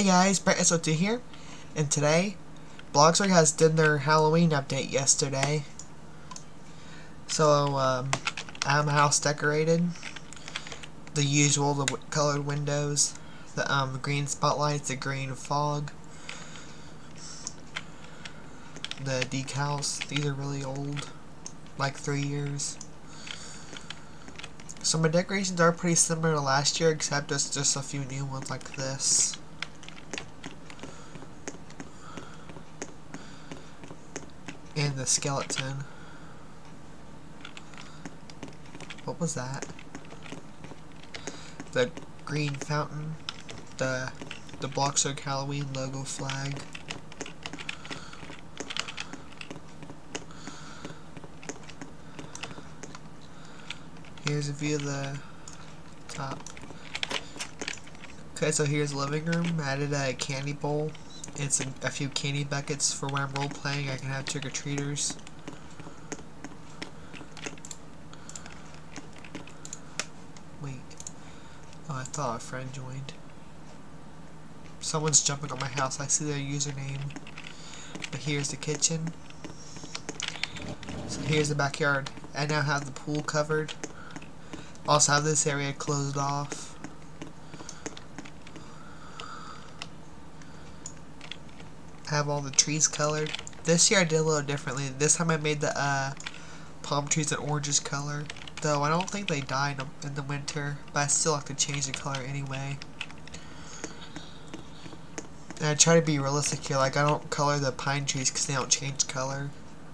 Hey guys, BrettSO2 here, and today, Bloxburg has done their Halloween update yesterday. So, I have my house decorated. The usual, the colored windows, the green spotlights, the green fog, the decals. These are really old, like 3 years. So my decorations are pretty similar to last year, except there's just a few new ones like this. And the skeleton. What was that? The green fountain. The Bloxburg Halloween logo flag. Here's a view of the top. Okay, so here's the living room. I added a candy bowl. It's a few candy buckets for when I'm role playing. I can have trick-or-treaters. Wait. Oh, I thought a friend joined. Someone's jumping on my house. I see their username. But here's the kitchen. So here's the backyard. I now have the pool covered. Also have this area closed off. Have all the trees colored. This year I did a little differently. This time I made the palm trees an orangish color. Though I don't think they die in the winter, but I still like to change the color anyway. And I try to be realistic here, like I don't color the pine trees because they don't change color.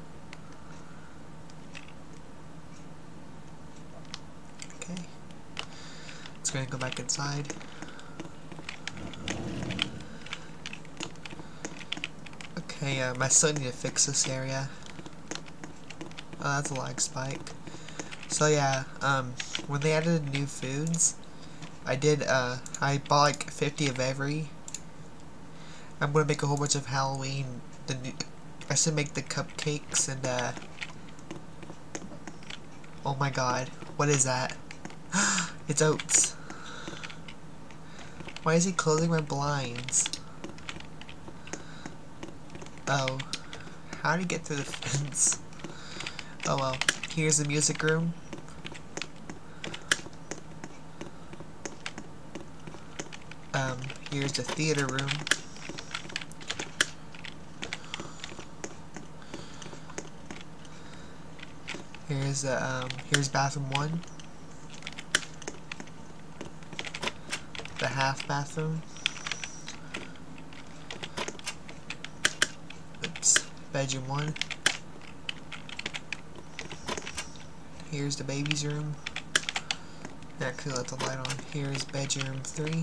Okay. Let's go ahead and go back inside. Okay, I still need to fix this area. Oh, that's a lag spike. So yeah, when they added new foods, I bought like 50 of every. I'm gonna make a whole bunch of Halloween. I should make the cupcakes and oh my god, what is that? It's oats. Why is he closing my blinds? Oh, how did he get through the fence? Oh well, here's the music room. Here's the theater room. Here's bathroom 1. The half bathroom. Bedroom 1. Here's the baby's room. Actually, let the light on. Here's bedroom 3.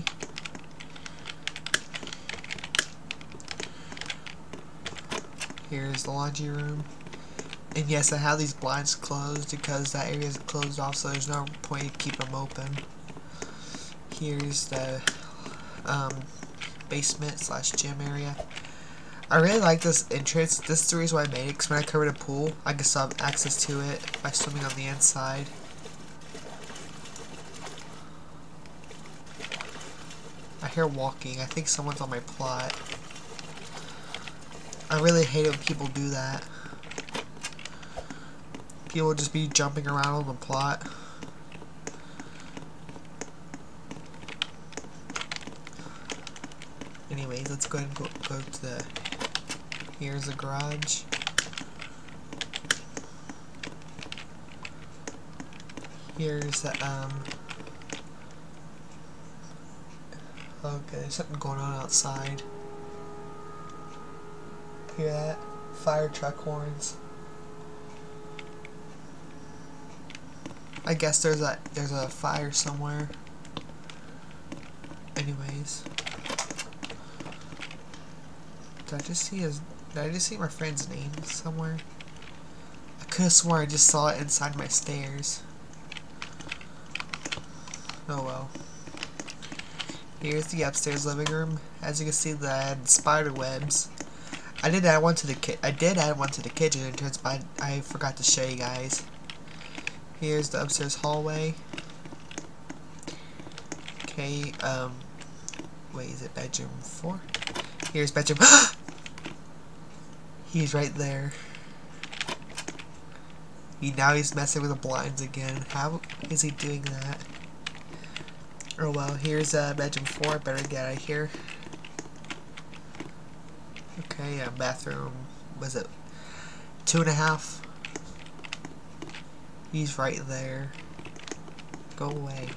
Here's the laundry room. And yes, I have these blinds closed because that area is closed off, so there's no point to keep them open. Here's the basement / gym area. I really like this entrance. This is the reason why I made it, because when I covered a pool, I can still have access to it by swimming on the inside. I hear walking. I think someone's on my plot. I really hate it when people do that. People just be jumping around on the plot. Anyways, let's go ahead and go to the... Here's the garage. Here's the, okay, there's something going on outside. Hear that? Fire truck horns. I guess there's a fire somewhere. Anyways. Did I just see my friend's name somewhere? I could have sworn I just saw it inside my stairs. Oh well. Here's the upstairs living room. As you can see, I had spider webs. I did add one to the kitchen entrance, but I forgot to show you guys. Here's the upstairs hallway. Okay, Wait, is it bedroom 4? Here's bedroom. He's right there. Now he's messing with the blinds again. How is he doing that? Oh well, here's bedroom 4. Better get out of here. Okay, bathroom. Was it 2.5? He's right there. Go away.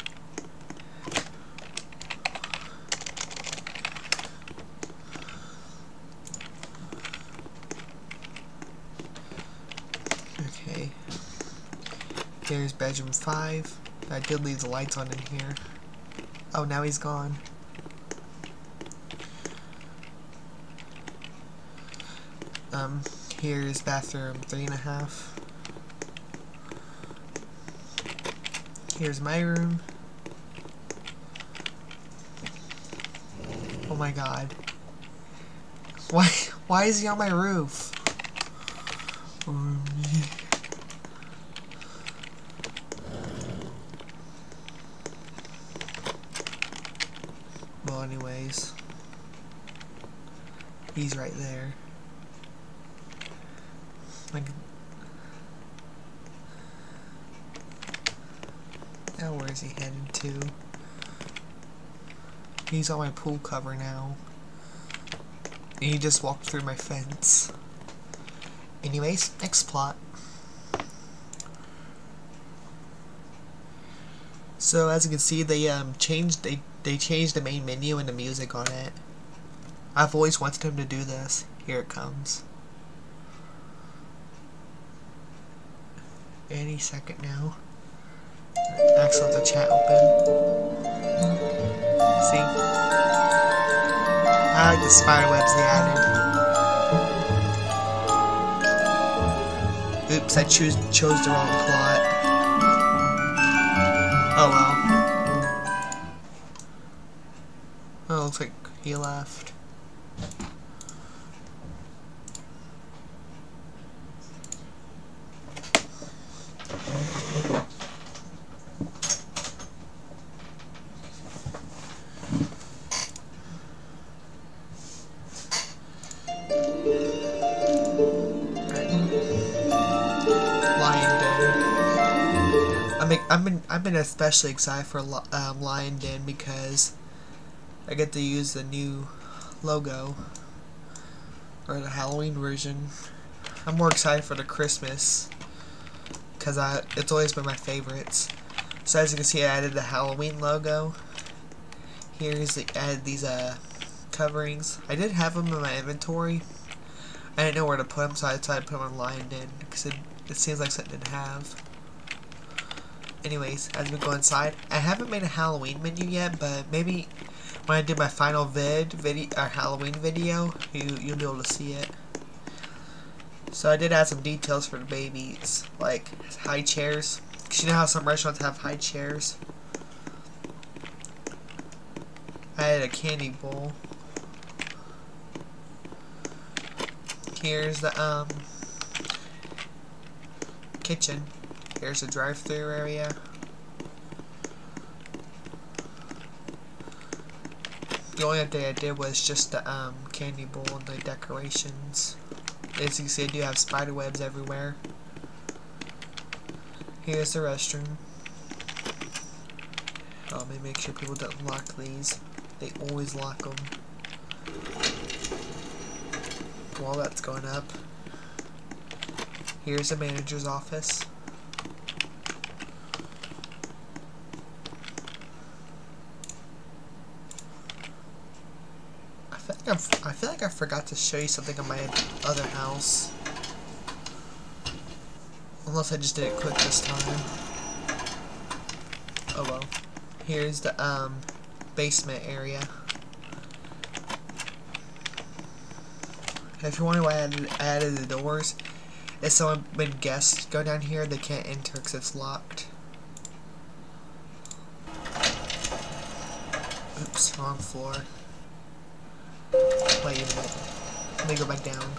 Okay. Here's bedroom 5. I did leave the lights on in here. Oh, now he's gone. Here's bathroom 3.5. Here's my room. Oh my god. Why is he on my roof? Well, anyways. He's right there. Like, now where is he headed to? He's on my pool cover now. And he just walked through my fence. Anyways, next plot. So as you can see, they changed the main menu and the music on it. I've always wanted him to do this. Here it comes. Any second now. Actually, let the chat open. See? I like the spider webs they added. Oops, I chose the wrong plot. Oh well. Oh, looks like he left. I've been especially excited for Lion Den because I get to use the new logo, or the Halloween version. I'm more excited for the Christmas because it's always been my favorites. So as you can see, I added the Halloween logo. Here's added these coverings. I did have them in my inventory. I didn't know where to put them, so I decided to put them on Lion Den because it seems like something to have. Anyways, as we go inside, I haven't made a Halloween menu yet, but maybe when I do my final Halloween video, you'll be able to see it. So I did add some details for the babies, like high chairs. Cause you know how some restaurants have high chairs. I added a candy bowl. Here's the kitchen. Here's the drive-thru area. The only update I did was just the candy bowl and the decorations. As you can see, I do have spider webs everywhere. Here's the restroom. Oh, let me make sure people don't lock these. They always lock them. While that's going up, here's the manager's office. I feel like I forgot to show you something on my other house. Unless I just did it quick this time. Oh well. Here's the basement area. If you're wondering why I added the doors, if someone, when guests go down here, they can't enter because it's locked. Oops, wrong floor. Wait a minute. Let me go back down.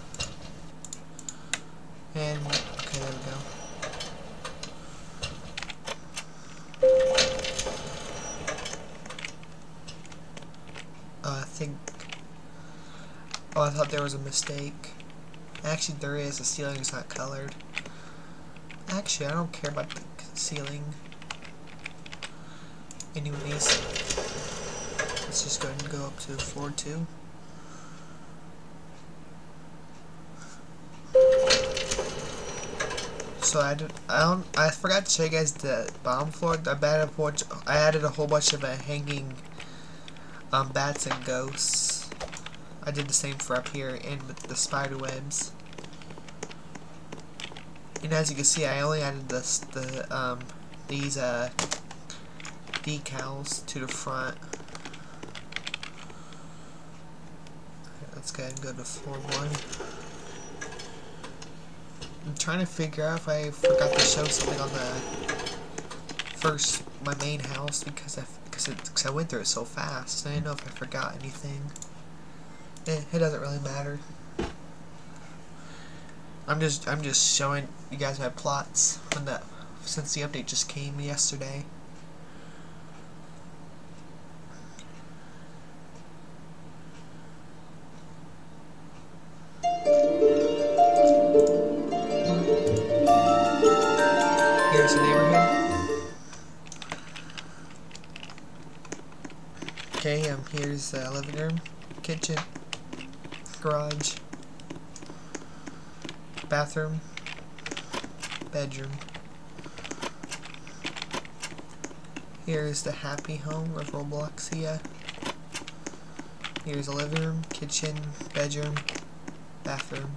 And, okay, there we go. Oh, I thought there was a mistake. Actually, there is. The ceiling is not colored. Actually, I don't care about the ceiling. Anyways, let's just go ahead and go up to floor 2. So I forgot to show you guys the bottom floor. I added a whole bunch of hanging bats and ghosts. I did the same for up here and with the spider webs. And as you can see, I only added these decals to the front. Let's go ahead and go to floor 1. I'm trying to figure out if I forgot to show something on my main house because I went through it so fast. I didn't know if I forgot anything. It doesn't really matter. I'm just showing you guys my plots since the update just came yesterday. Here's the neighborhood. Okay, here's the living room, kitchen, garage, bathroom, bedroom. Here's the happy home of Robloxia. Here's the living room, kitchen, bedroom, bathroom.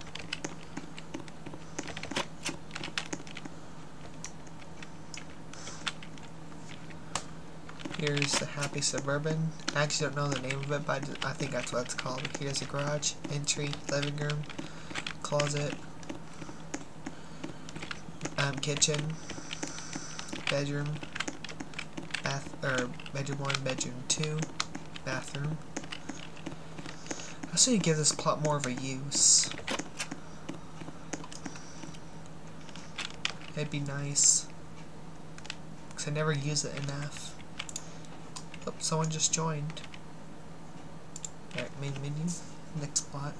Here's the happy suburban. I actually don't know the name of it, but I think that's what it's called. Here's the garage, entry, living room, closet, kitchen, bedroom, bedroom 1, bedroom 2, bathroom. I also need to give this plot more of a use. It'd be nice, because I never use it enough. Oh, someone just joined. Alright, main menu, next plot.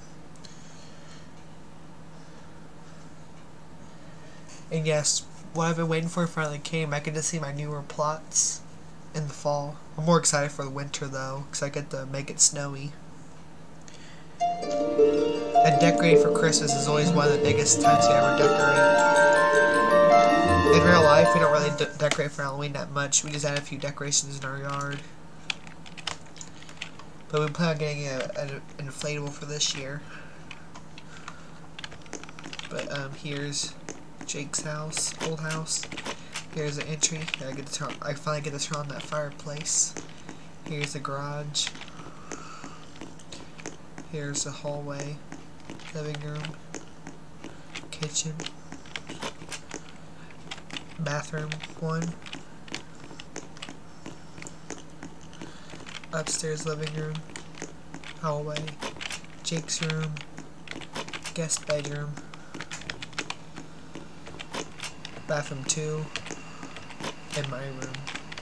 And yes, what I've been waiting for finally came. I get to see my newer plots in the fall. I'm more excited for the winter though, because I get to make it snowy. And decorating for Christmas is always one of the biggest times you ever decorate. In real life, we don't really decorate for Halloween that much. We just add a few decorations in our yard. But we plan on getting an inflatable for this year. But here's Jake's house, old house. Here's the entry. I finally get to turn on that fireplace. Here's the garage. Here's the hallway, living room, kitchen, bathroom 1, upstairs living room, hallway, Jake's room, guest bedroom, bathroom 2, and my room.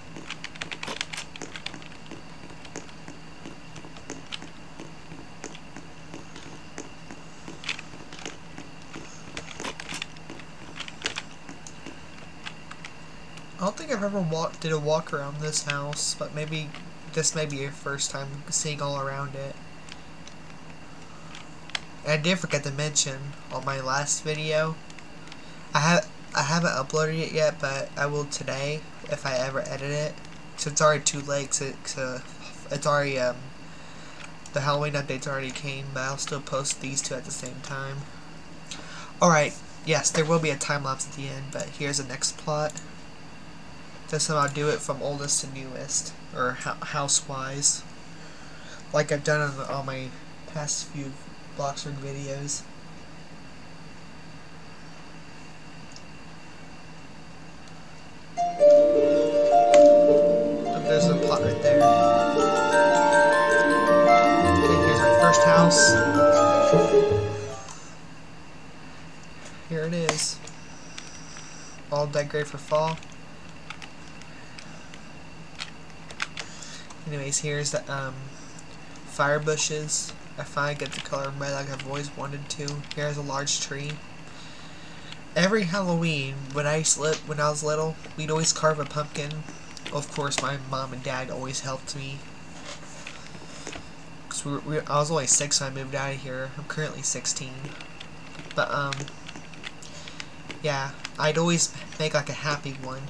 I don't think I've ever did a walk around this house, but maybe this may be your first time seeing all around it. And I did forget to mention on my last video, I haven't uploaded it yet, but I will today if I ever edit it. So it's already too late. So it's already the Halloween updates already came, but I'll still post these two at the same time. Alright, yes, there will be a time lapse at the end, but here's the next plot. This time I'll do it from oldest to newest, or house-wise, like I've done on all my past few Bloxburg videos. Oh, there's a plot right there. Okay, here's my first house. Here it is. All decorated for fall. Anyways, here's the fire bushes. I finally get the color red like I've always wanted to. Here's a large tree. Every Halloween, when I was little, we'd always carve a pumpkin. Of course, my mom and dad always helped me. Cause I was only 6 when I moved out of here. I'm currently 16. But, yeah, I'd always make like a happy one.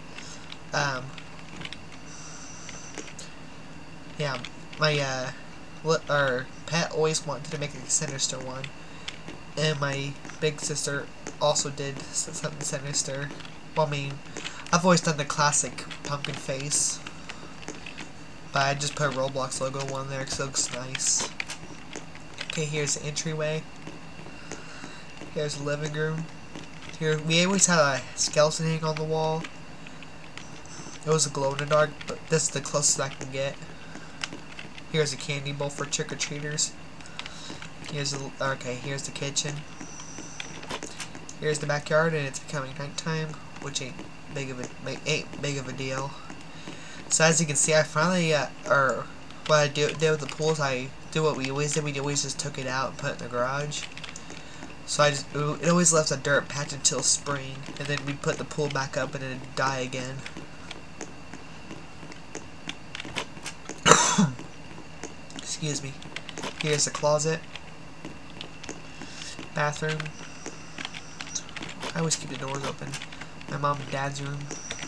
Yeah, my, pet always wanted to make a sinister one. And my big sister also did something sinister. Well, I mean, I've always done the classic pumpkin face. But I just put a Roblox logo on there because it looks nice. Okay, here's the entryway. Here's the living room. Here, we always had a skeleton hanging on the wall. It was a glow in the dark, but this is the closest I can get. Here's a candy bowl for trick-or-treaters. Here's the kitchen. Here's the backyard, and it's becoming nighttime, which ain't big of a deal. So as you can see, I finally, what I did with the pool is I do what we always did. We always just took it out and put it in the garage. So it always left a dirt patch until spring, and then we'd put the pool back up and then it'd die again. Excuse me. Here's the closet. Bathroom. I always keep the doors open. My mom and dad's room.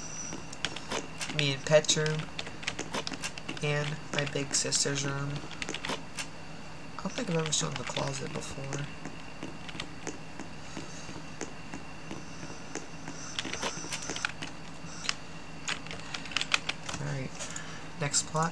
Me and Pet's room. And my big sister's room. I don't think I've ever shown the closet before. Alright. Next plot.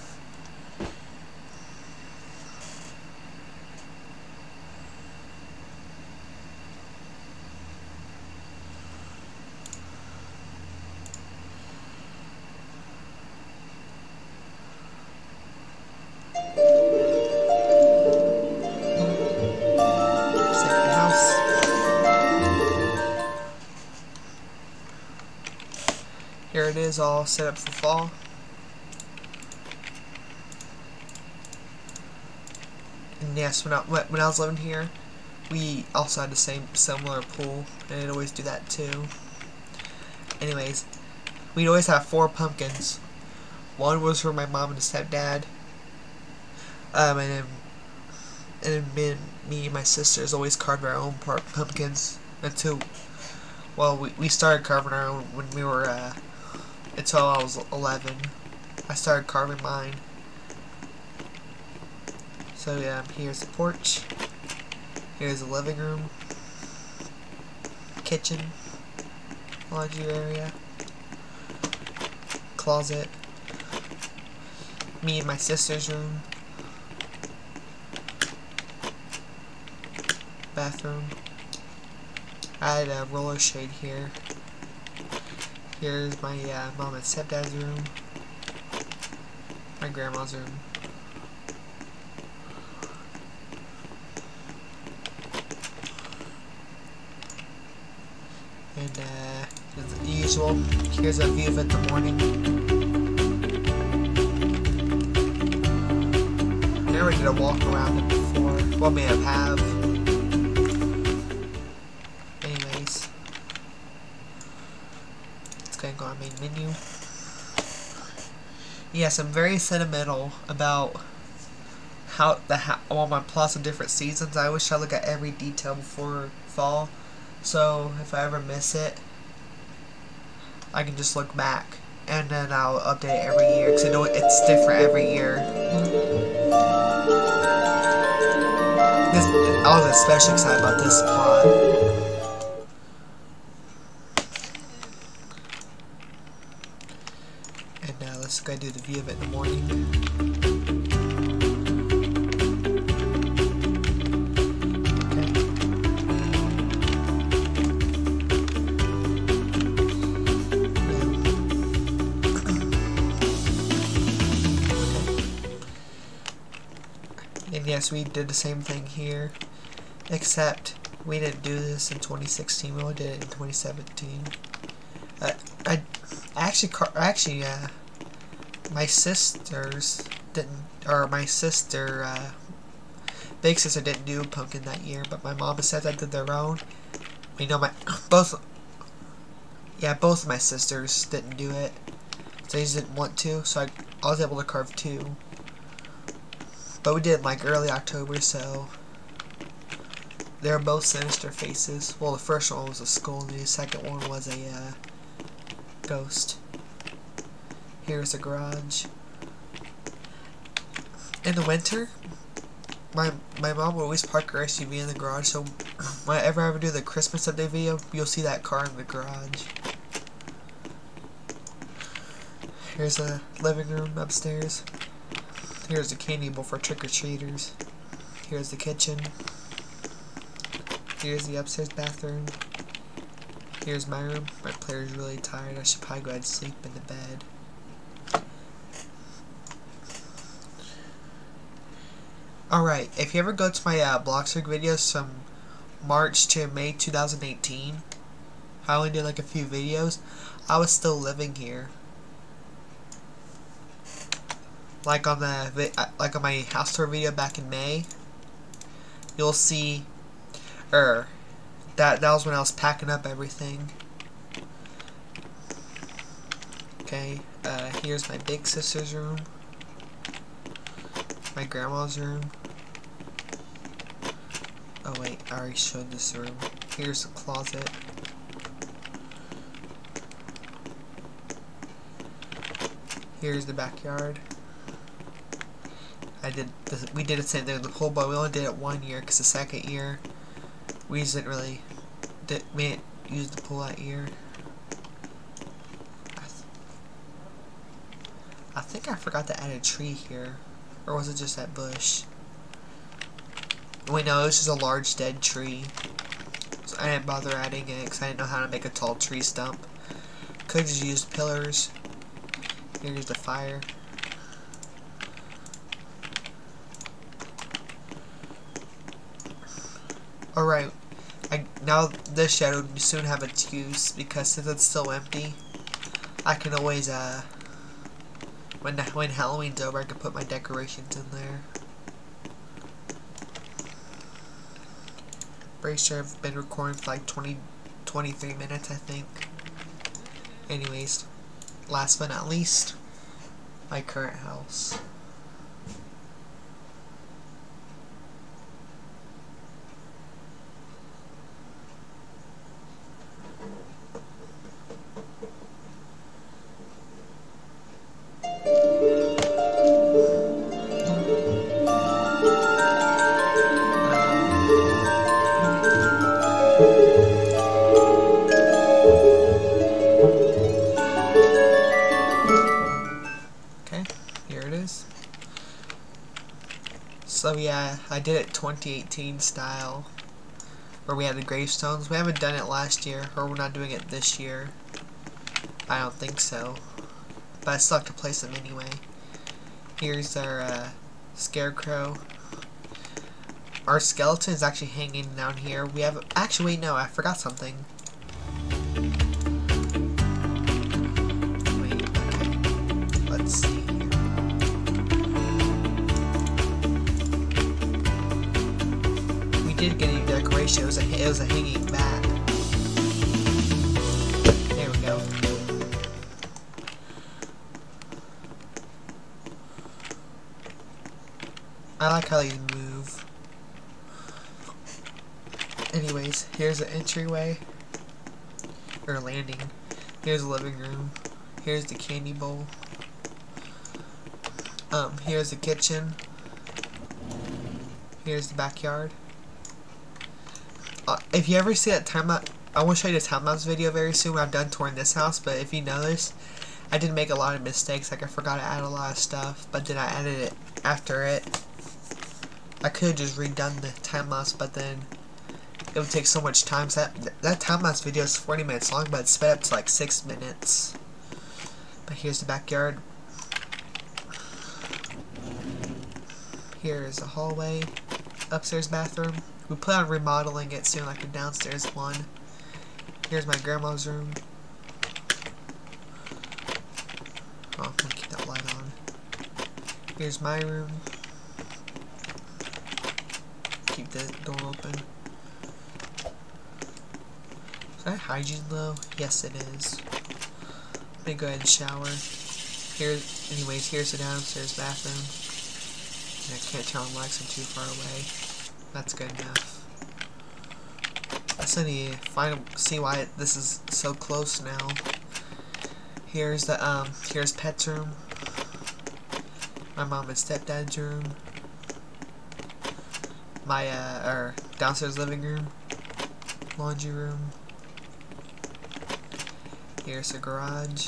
Here it is, all set up for fall. And yes, when I was living here, we also had the similar pool, and it'd always do that too. Anyways, we'd always have 4 pumpkins. One was for my mom and stepdad. And then me and my sisters always carved our own pumpkins until, well, we started carving our own when we were, until I was 11. I started carving mine. So yeah, here's the porch. Here's the living room. Kitchen. Laundry area. Closet. Me and my sister's room. Bathroom. I had a roller shade here. Here's my mom and stepdad's room. My grandma's room. And as usual, here's a view of it in the morning. I never did a walk around it before. Well, may have. Anyways. Gonna go on main menu. Yes, I'm very sentimental about all my plots of different seasons. I always try to look at every detail before fall, so if I ever miss it, I can just look back, and then I'll update it every year because it's different every year. I was especially excited about this plot. Let's go do the view of it in the morning. Okay. And yes, we did the same thing here, except we didn't do this in 2016. We only did it in 2017. My sisters didn't, or my sister big sister didn't do pumpkin that year, but my mom and stepdad did their own. You know, both of my sisters didn't do it. So they just didn't want to, so I was able to carve 2. But we did it like early October, so they were both sinister faces. Well, the first one was a skull, and the second one was a ghost. Here's the garage. In the winter, my mom would always park her SUV in the garage, so whenever I ever do the Christmas update video, you'll see that car in the garage. Here's a living room upstairs. Here's the candy bowl for trick-or-treaters. Here's the kitchen. Here's the upstairs bathroom. Here's my room. My player's really tired. I should probably go ahead and sleep in the bed. Alright, if you ever go to my Bloxburg videos from March to May 2018, I only did like a few videos. I was still living here. Like on my house tour video back in May, you'll see, that was when I was packing up everything. Okay, here's my big sister's room, my grandma's room. Oh wait, I already showed this room. Here's the closet. Here's the backyard. We did the same thing with the pool, but we only did it 1 year because the second year we didn't really use the pool that year. I think I forgot to add a tree here, or was it just that bush? Wait, no, it was just a large dead tree. So I didn't bother adding it because I didn't know how to make a tall tree stump. Could have just used pillars. Here's the fire. Alright, now this shed will soon have its use, because since it's still empty, I can always, when Halloween's over, I can put my decorations in there. Pretty sure I've been recording for like 23 minutes, I think. Anyways, last but not least, my current house. So yeah, I did it 2018 style, where we had the gravestones. We haven't done it last year, or we're not doing it this year. I don't think so, but I still have to place them anyway. Here's our scarecrow. Our skeleton is actually hanging down here. We have, actually wait, no, I forgot something. Wait, okay. Let's see. Did get any decoration. It was a hanging bat. There we go. I like how these move. Anyways, here's the entryway, or landing. Here's the living room. Here's the candy bowl. Here's the kitchen. Here's the backyard. If you ever see that time-lapse, I want to show you the time-lapse video very soon when I'm done touring this house, but if you notice, I did make a lot of mistakes. Like, I forgot to add a lot of stuff, but then I added it after it. I could have just redone the time-lapse, but then it would take so much time. So that time-lapse video is 40 minutes long, but it's sped up to like 6 minutes. But here's the backyard. Here's the hallway, upstairs bathroom. We plan on remodeling it soon, like a downstairs one. Here's my grandma's room. Oh, I'm gonna keep that light on. Here's my room. keep the door open. Is that hygiene low? Yes, it is. Let me go ahead and shower. Anyways, here's the downstairs bathroom. And I can't turn on lights, I'm too far away. That's good enough. I still need to see why this is so close now. Here's Pet's room. My mom and stepdad's room. My downstairs living room. Laundry room. Here's the garage.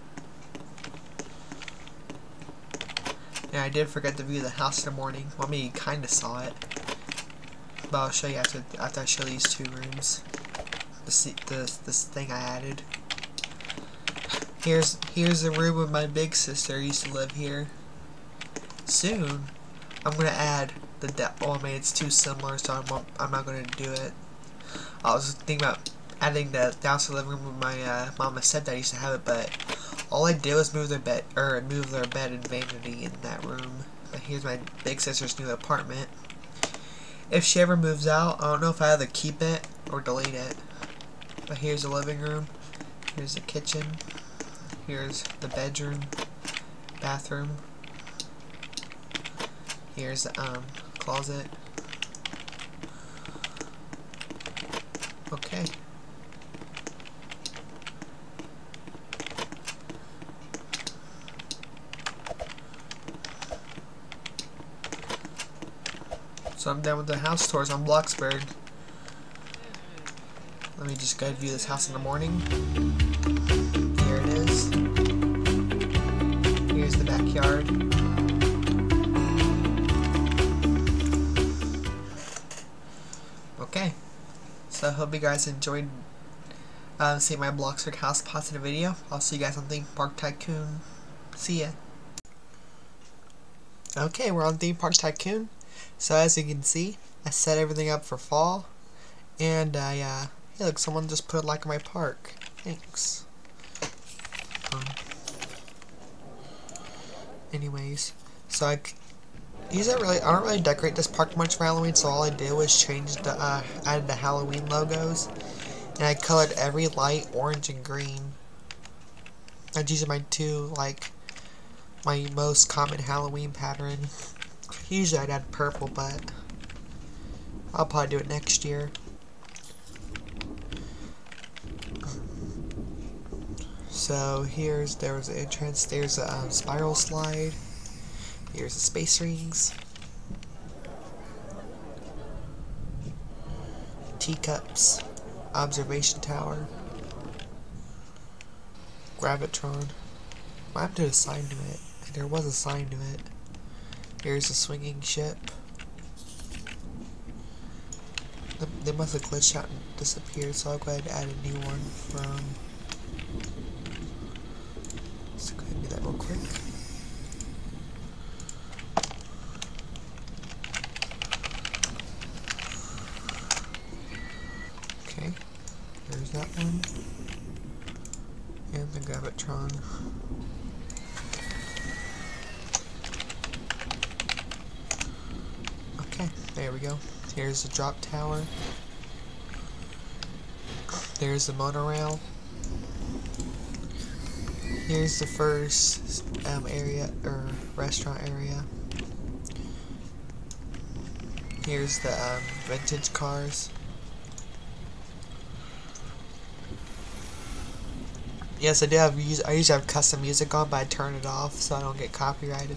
Yeah, I did forget to view the house in the morning. Well, I mean, you kinda saw it. But I'll show you after I show these two rooms. This thing I added. Here's the room where my big sister used to live here. Soon, I'm gonna add I mean, it's too similar, so I'm not gonna do it. I was thinking about adding the downstairs living room where my mom and stepdad used to have it, but all I did was move their bed and vanity in that room. But here's my big sister's new apartment. If she ever moves out, I don't know if I either keep it or delete it. But here's the living room. Here's the kitchen. Here's the bedroom, bathroom. Here's the closet. Okay. So I'm done with the house tours on Bloxburg. Let me just go view this house in the morning. Here it is. Here's the backyard. Okay. So I hope you guys enjoyed seeing my Bloxburg house positive video. I'll see you guys on Theme Park Tycoon. See ya. Okay, we're on Theme Park Tycoon. So as you can see, I set everything up for fall, and hey, look, someone just put a like on my park. Thanks. Anyways, so I don't really decorate this park much for Halloween. So all I did was change added the Halloween logos, and I colored every light orange and green. That's usually my most common Halloween pattern. Usually I'd add purple, but I'll probably do it next year. So there was an entrance, there's a spiral slide, here's the space rings, teacups, observation tower, Gravitron. I have to put a sign to it. There was a sign to it. Here's a swinging ship. They must have glitched out and disappeared, so I'll go ahead and add a new one from. Let's go ahead and do that real quick. Okay, there's that one. And the Gravitron. Okay, there we go. Here's the drop tower. There's the monorail. Here's the first restaurant area. Here's the vintage cars. Yes, I usually have custom music on, but I turn it off so I don't get copyrighted.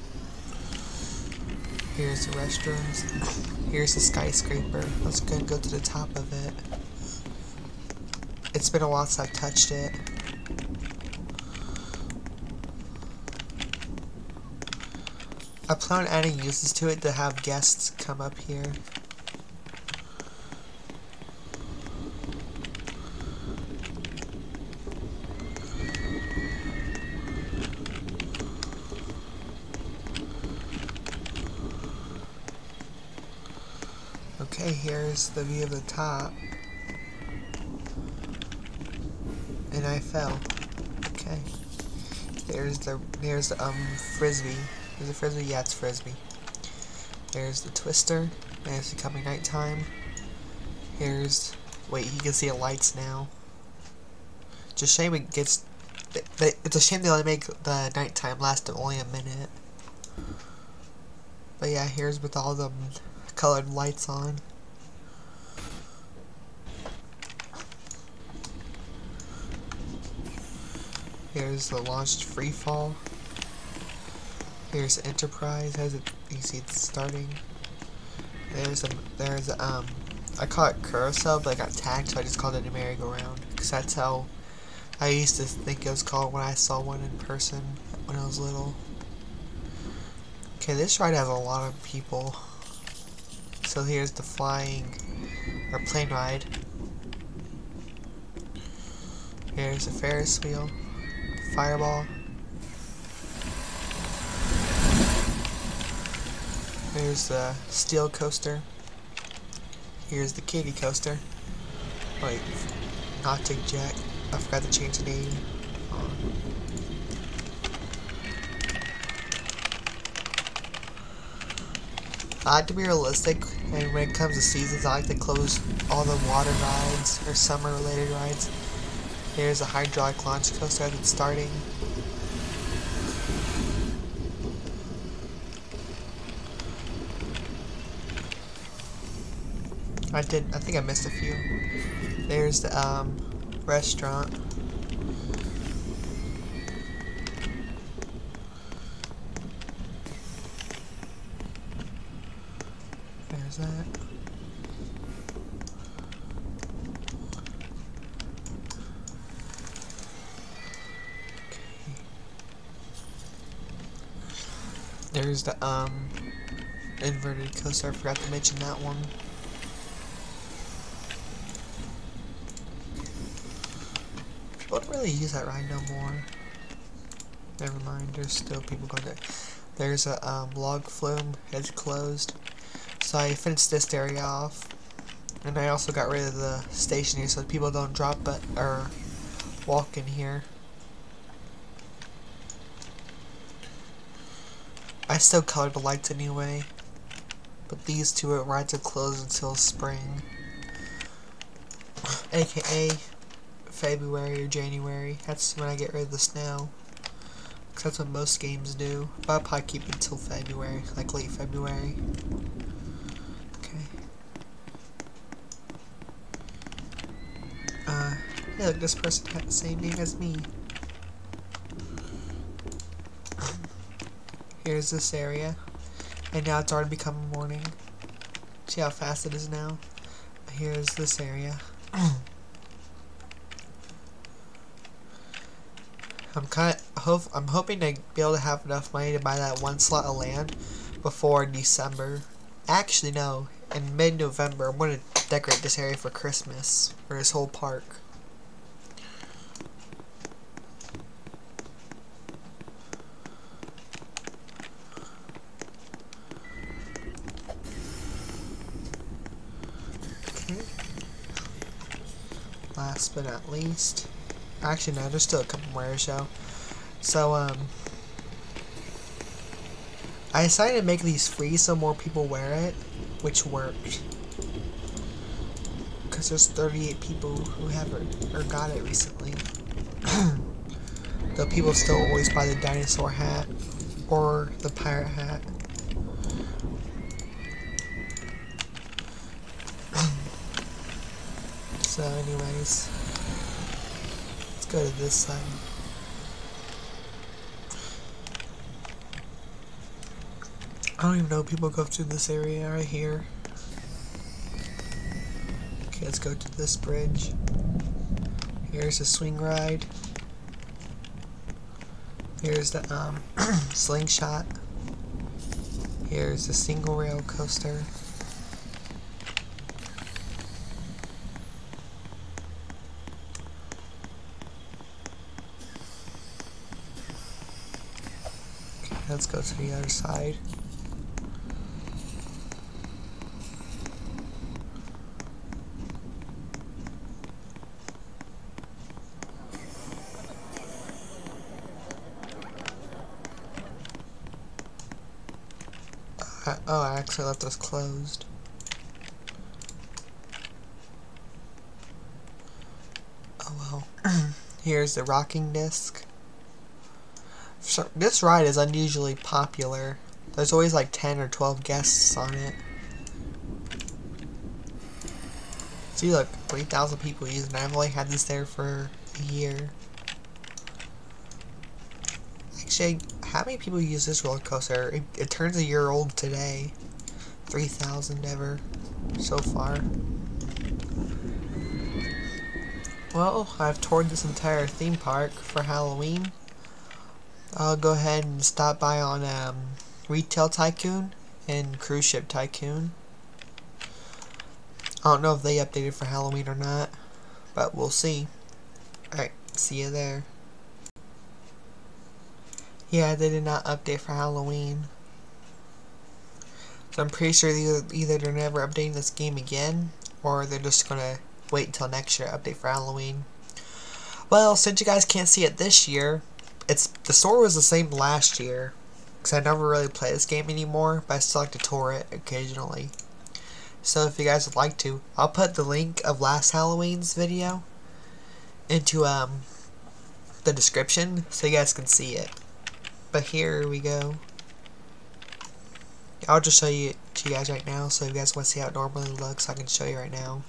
Here's the restrooms. Here's the skyscraper. Let's go and go to the top of it. It's been a while since I've touched it. I plan on adding uses to it to have guests come up here. Okay, here's the view of the top. And I fell. Okay. There's the frisbee. Is it frisbee? Yeah, it's frisbee. There's the twister. And it's becoming nighttime. Here's... Wait, you can see the lights now. It's a shame it gets... It's a shame they only make the nighttime last only a minute. But yeah, here's with all the colored lights on. Here's the launched freefall. Here's Enterprise, as it, you see it's starting. There's I call it carousel, but I got tagged, so I just called it a merry-go-round, because that's how I used to think it was called when I saw one in person when I was little. Okay, this ride has a lot of people. So here's the flying, or plane ride. Here's the Ferris wheel, Fireball. Here's the Steel Coaster. Here's the Kiddie Coaster. Wait, Nautic Jet. I forgot to change the name. I like to be realistic, and when it comes to seasons, I like to close all the water rides or summer related rides. Here's a hydraulic launch coaster as it's starting. I think I missed a few. There's the restaurant. There's that. Okay. There's the inverted coaster. I forgot to mention that one. People don't really use that ride no more. Never mind, there's still people going there. There's a log flume, it's closed. So I finished this area off. And I also got rid of the station here so people don't drop or walk in here. I still colored the lights anyway. But these two rides are closed until spring. AKA February or January. That's when I get rid of the snow. Because that's what most games do. But I'll probably keep it until February, like late February. Okay. Hey look, this person had the same name as me. Here's this area. And now it's already become morning. See how fast it is now? Here's this area. I'm hoping to be able to have enough money to buy that one slot of land before December. Actually, no. In mid-November, I'm going to decorate this area for Christmas, for this whole park. Okay. Last but not least. Actually, no, there's still a couple more to show. So, I decided to make these free so more people wear it, which worked. Because there's 38 people who have it, or got it recently. Though people still always buy the dinosaur hat, or the pirate hat. So anyways, let's go to this side. I don't even know if people go through this area right here. Okay, let's go to this bridge. Here's a swing ride. Here's the slingshot. Here's the single rail coaster. Okay, let's go to the other side. Oh, I actually left this closed. Here's the rocking disc. So, this ride is unusually popular. There's always like 10 or 12 guests on it. See, look, 3,000 people using it. I've only had this there for a year. Actually, how many people use this roller coaster? It turns a year old today. 3,000 ever so far. Well, I've toured this entire theme park for Halloween. I'll go ahead and stop by on Retail Tycoon and Cruise Ship Tycoon. I don't know if they updated for Halloween or not, but we'll see. Alright, see you there. Yeah, they did not update for Halloween. So I'm pretty sure either they're never updating this game again, or they're just gonna wait until next year to update for Halloween. Well, since you guys can't see it this year, the store was the same last year, because I never really play this game anymore, but I still like to tour it occasionally. So if you guys would like to, I'll put the link of last Halloween's video into the description so you guys can see it. But here we go. I'll just show you to you guys right now, so if you guys want to see how it normally looks, I can show you right now.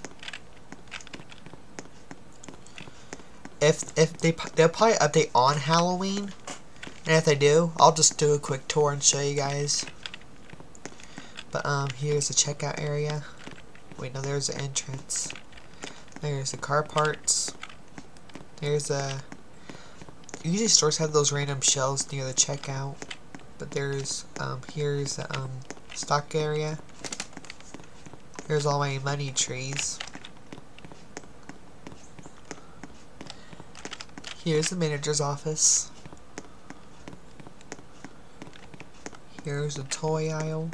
If they'll probably update on Halloween, and if they do, I'll just do a quick tour and show you guys. But here's the checkout area. Wait, no, there's the entrance. There's the car parts. There's usually stores have those random shelves near the checkout. But there's here's the stock area. Here's all my money trees. Here's the manager's office. Here's the toy aisle.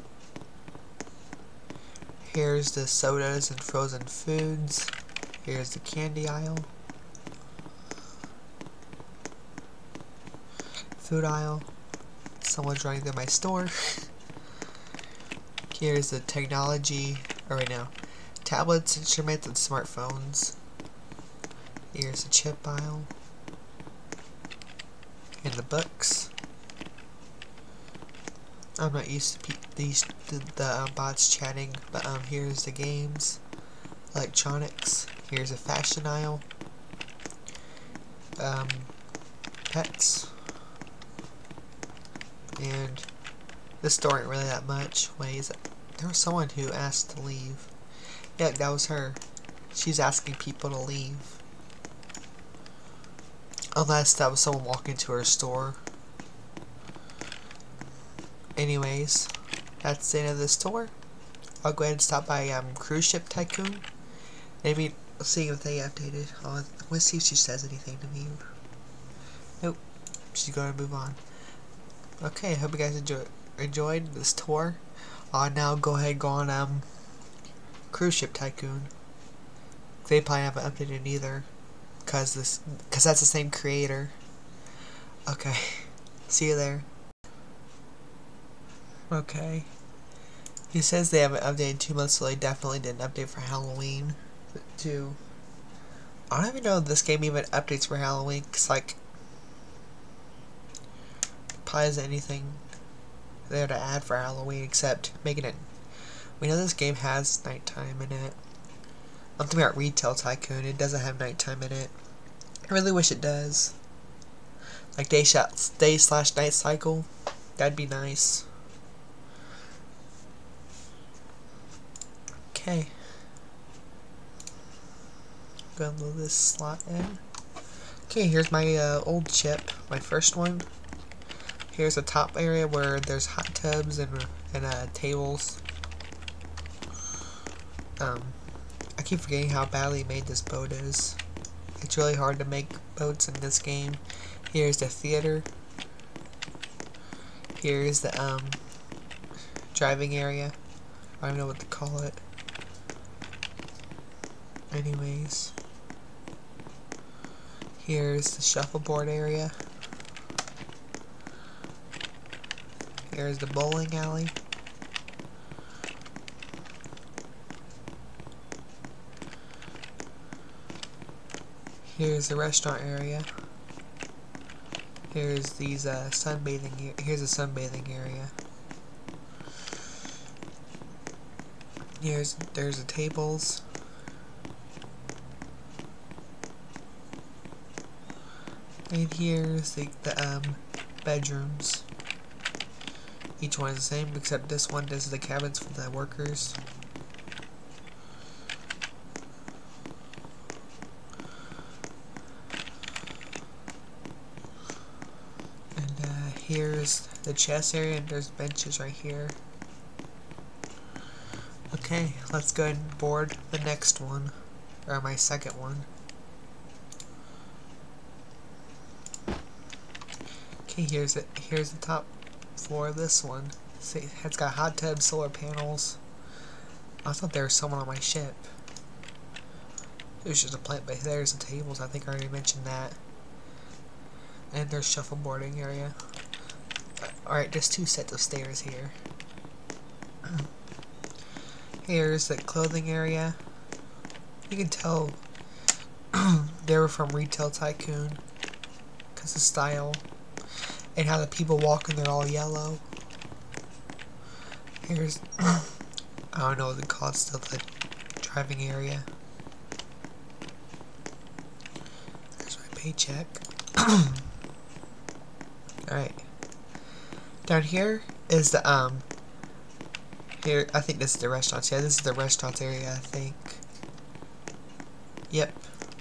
Here's the sodas and frozen foods. Here's the candy aisle. Food aisle. Someone's running through my store. Here's the technology, or right now, tablets, instruments, and smartphones. Here's the chip aisle. And the books. I'm not used to the bots chatting, but here's the games, electronics. Here's a fashion aisle, pets, and this store ain't really that much. Wait, there was someone who asked to leave. Yeah, that was her. She's asking people to leave, unless that was someone walking to her store. Anyways, that's the end of this tour. I'll go ahead and stop by Cruise Ship Tycoon. Maybe see if they updated. Let's see if she says anything to me. Nope, she's gonna move on. Okay, I hope you guys enjoyed this tour. I'll now go ahead and go on Cruise Ship Tycoon. They probably haven't updated either, cause that's the same creator. Okay, see you there. Okay. He says they haven't updated 2 months, so they definitely didn't update for Halloween. Too. I don't even know if this game even updates for Halloween, cause like, probably isn't anything there to add for Halloween except making it. We know this game has nighttime in it. I'm thinking about Retail Tycoon. It doesn't have nighttime in it. I really wish it does. Like day/night cycle. That'd be nice. Okay. Gonna load this slot in. Okay, here's my old chip, my first one. Here's the top area where there's hot tubs and tables. I keep forgetting how badly made this boat is. It's really hard to make boats in this game. Here's the theater. Here's the driving area. I don't know what to call it. Anyways, here's the shuffleboard area. Here's the bowling alley. Here's the restaurant area. Here's these sunbathing. Here's a sunbathing area. There's the tables. And here's the bedrooms. Each one is the same, except this one, this is the cabins for the workers. And here's the chest area, and there's benches right here. Okay, let's go ahead and board the next one, or my second one. Okay, here's it. Here's the top floor of this one. See, it's got hot tub, solar panels. I thought there was someone on my ship. It was just a plant, but there's the tables. I think I already mentioned that. And there's shuffleboarding area. Alright, there's 2 sets of stairs here. Here's the clothing area. You can tell they were from Retail Tycoon because of style. And how the people walk and they're all yellow. Here's, I don't know what they call it, still the driving area. There's my paycheck. Alright. Down here is the, here, I think this is the restaurants. Yeah, this is the restaurants area, I think. Yep.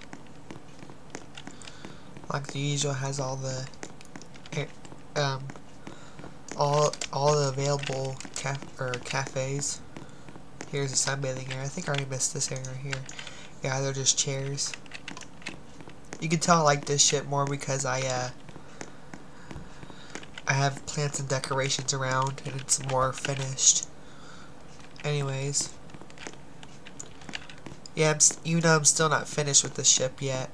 Like the usual, has all the all the available cafes. Here's a sunbathing area. I think I already missed this area here. Yeah, they're just chairs. You can tell I like this ship more because I have plants and decorations around, and it's more finished. Anyways, yeah, even though I'm still not finished with the ship yet.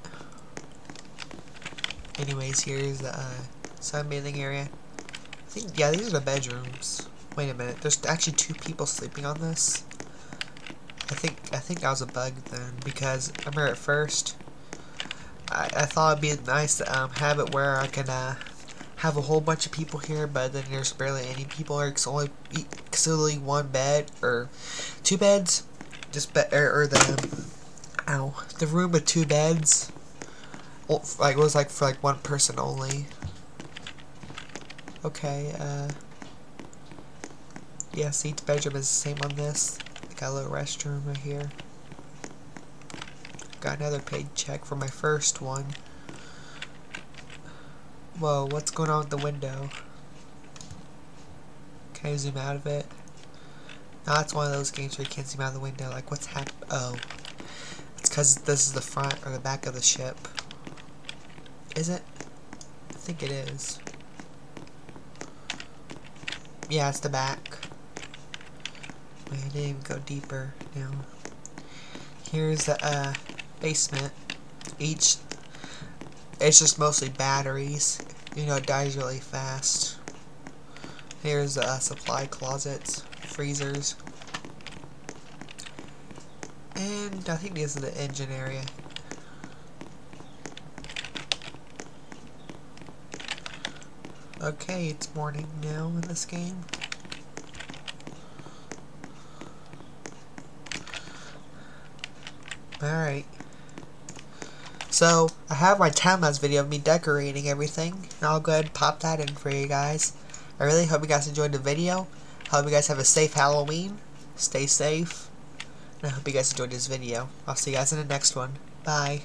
Anyways, here's the sunbathing area. I think, yeah, these are the bedrooms. Wait a minute, there's actually 2 people sleeping on this. I think that was a bug then, because I remember at first I thought it'd be nice to have it where I can have a whole bunch of people here, but then there's barely any people here. It's only one bed or 2 beds, just or the room with 2 beds. Like, it was like for like 1 person only. Okay, yeah, see, each bedroom is the same on this. Got a little restroom right here. Got another paycheck for my first one. Whoa, what's going on with the window? Can I zoom out of it? No, it's one of those games where you can't zoom out of the window. Like, what's happening? Oh, it's because this is the front or the back of the ship. Is it? I think it is. Yeah, it's the back. Wait, I didn't even go deeper now. Here's the basement. It's just mostly batteries. You know, it dies really fast. Here's the supply closets, freezers. And I think this is the engine area. Okay, it's morning now in this game. Alright. So, I have my time-lapse video of me decorating everything, and I'll go ahead and pop that in for you guys. I really hope you guys enjoyed the video. Hope you guys have a safe Halloween. Stay safe. And I hope you guys enjoyed this video. I'll see you guys in the next one. Bye.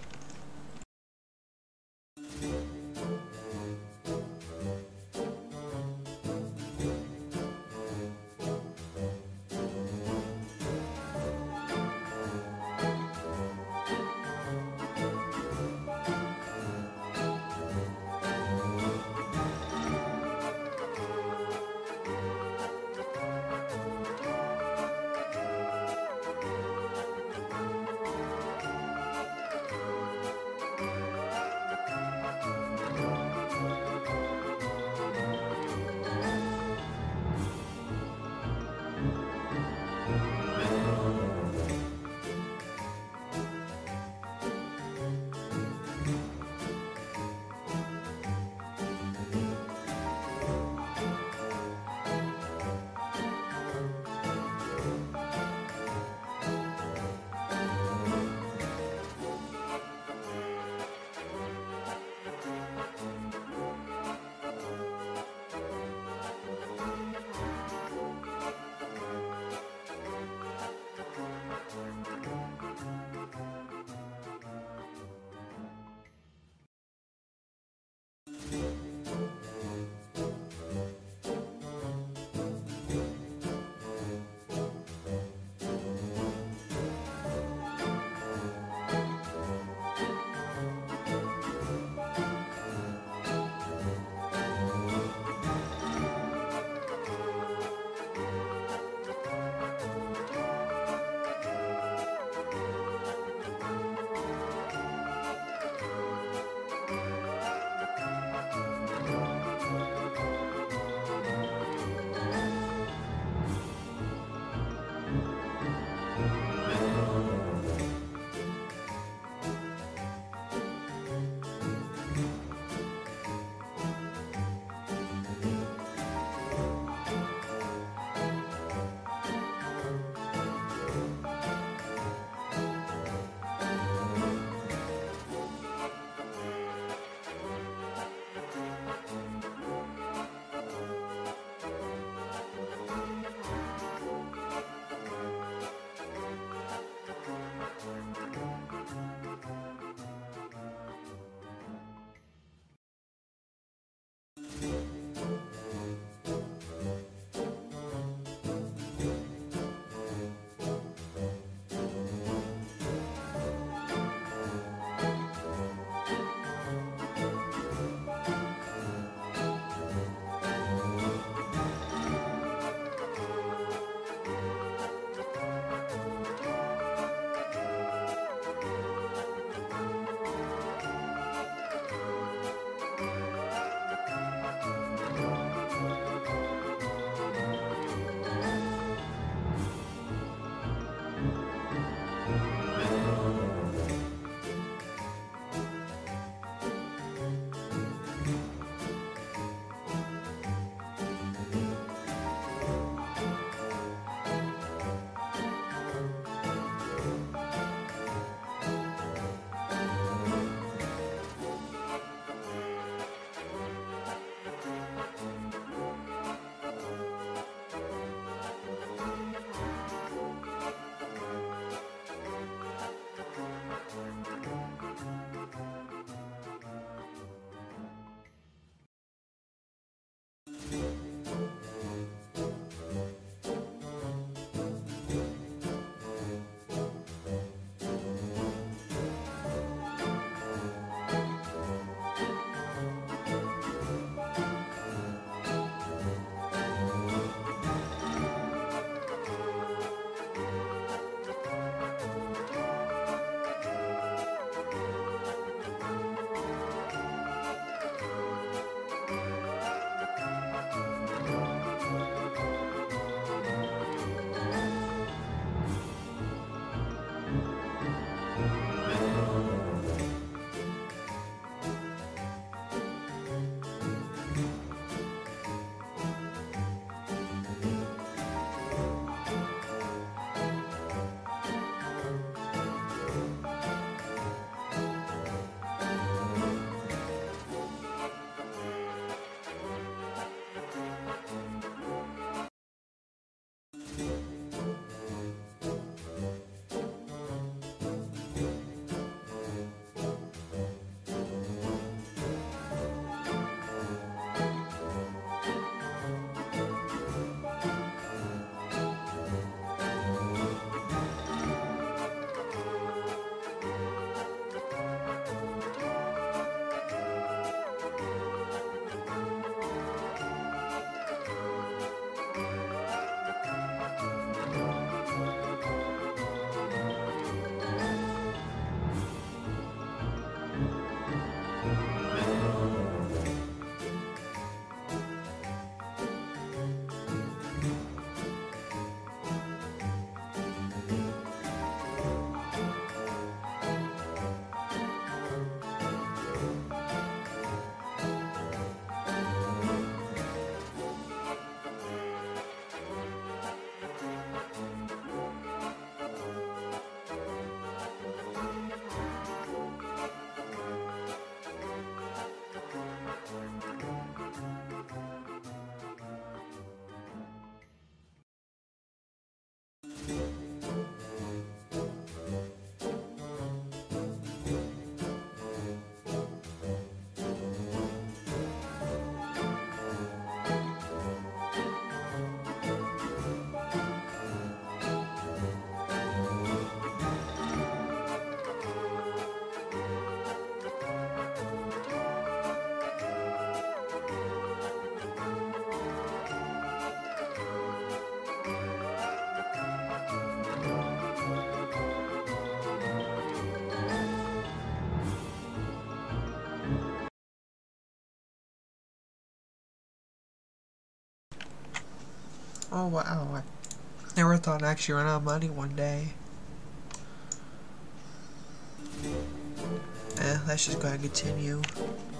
Oh wow, I never thought I'd actually run out of money one day. Let's just go ahead and continue.